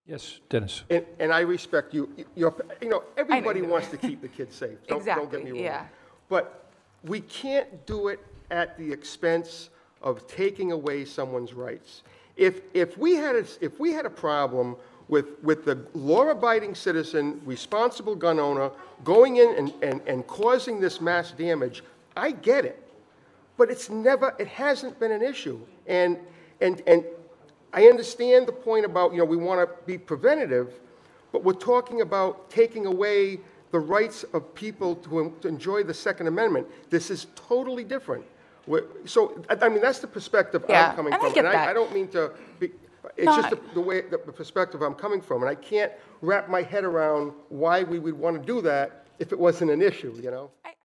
Yes, Dennis. And I respect you. Everybody you. wants to keep the kids safe. Don't get Exactly, me wrong. yeah. But we can't do it at the expense of taking away someone's rights. If we had a problem with the law-abiding citizen, responsible gun owner, going in and causing this mass damage, I get it. But it hasn't been an issue. And I understand the point about, we want to be preventative, but we're talking about taking away the rights of people to enjoy the Second Amendment. This is totally different. So, I mean, that's the perspective Yeah, I'm coming and I from. get And that. I don't mean to be, it's No, just the perspective I'm coming from. And I can't wrap my head around why we would want to do that if it wasn't an issue,